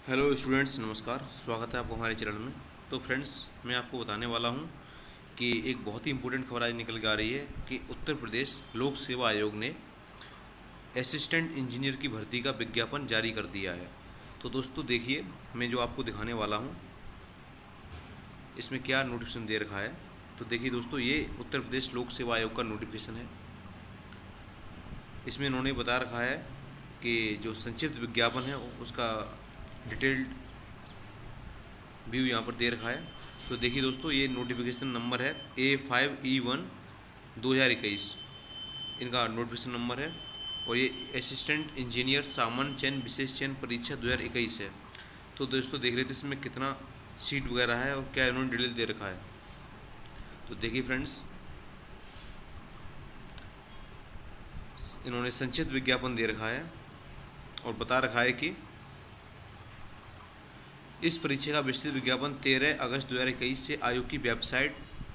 Hello students, नमस्कार। स्वागत है आपको हमारे चैनल में। तो फ्रेंड्स, मैं आपको बताने वाला हूं कि एक बहुत ही इम्पोर्टेंट खबर आज निकल के आ रही है कि उत्तर प्रदेश लोक सेवा आयोग ने असिस्टेंट इंजीनियर की भर्ती का विज्ञापन जारी कर दिया है। तो दोस्तों देखिए, मैं जो आपको दिखाने वाला हूं इसमें क्या नोटिफिकेशन दे रखा है। तो देखिए दोस्तों, ये उत्तर प्रदेश लोक सेवा आयोग का नोटिफिकेशन है। इसमें इन्होंने बता रखा है कि जो संक्षिप्त विज्ञापन है उसका डिटेल्ड व्यू यहाँ पर दे रखा है। तो देखिए दोस्तों, ये नोटिफिकेशन नंबर है A5E1/2021 इनका नोटिफिकेशन नंबर है। और ये असिस्टेंट इंजीनियर सामान्य चयन विशेष चयन परीक्षा 2021 है। तो दोस्तों देख लेते इसमें कितना सीट वगैरह है और क्या इन्होंने डिटेल दे रखा है। तो देखिए फ्रेंड्स, इन्होंने संक्षिप्त विज्ञापन दे रखा है और बता रखा है कि इस परीक्षा का विस्तृत विज्ञापन 13 अगस्त 2021 से आयोग की वेबसाइट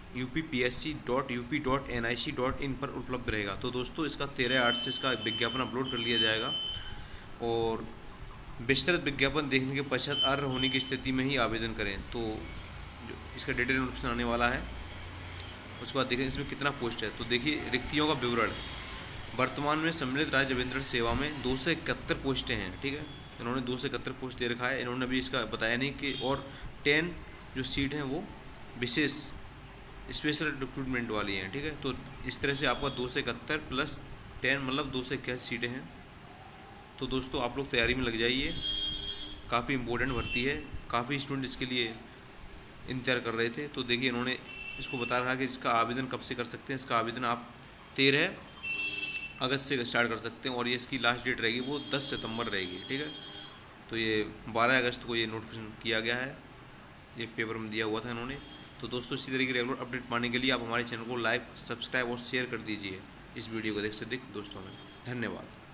upsc.up.nic.in पर उपलब्ध रहेगा। तो दोस्तों इसका 13/8 से इसका विज्ञापन अपलोड कर लिया जाएगा और विस्तृत विज्ञापन देखने के पश्चात अर्ह होने की स्थिति में ही आवेदन करें। तो जो इसका डिटेल नोटिफिकेशन आने वाला है उसके बाद देखें इसमें कितना पोस्ट है। तो देखिए रिक्तियों का विवरण। वर्तमान में सम्मिलित राज्य अभियंत्रण सेवा में 271 पोस्टें हैं। ठीक है, इन्होंने 271 पोस्ट दे रखा है। इन्होंने अभी इसका बताया नहीं कि और 10 जो सीट हैं वो विशेष स्पेशल रिक्रूटमेंट वाली हैं। ठीक है, तो इस तरह से आपका 271 प्लस 10 मतलब 281 सीटें हैं। तो दोस्तों आप लोग तैयारी में लग जाइए, काफ़ी इम्पोर्टेंट भर्ती है। काफ़ी स्टूडेंट इसके लिए इंतजार कर रहे थे। तो देखिए इन्होंने इसको बता रखा है कि इसका आवेदन कब से कर सकते हैं। इसका आवेदन आप 13 अगस्त से स्टार्ट कर सकते हैं और ये इसकी लास्ट डेट रहेगी वो 10 सितंबर रहेगी। ठीक है, तो ये 12 अगस्त को ये नोटिफिकेशन किया गया है, ये पेपर में दिया हुआ था इन्होंने। तो दोस्तों इसी तरीके की रेगुलर अपडेट पाने के लिए आप हमारे चैनल को लाइक, सब्सक्राइब और शेयर कर दीजिए इस वीडियो को देख दोस्तों में। धन्यवाद।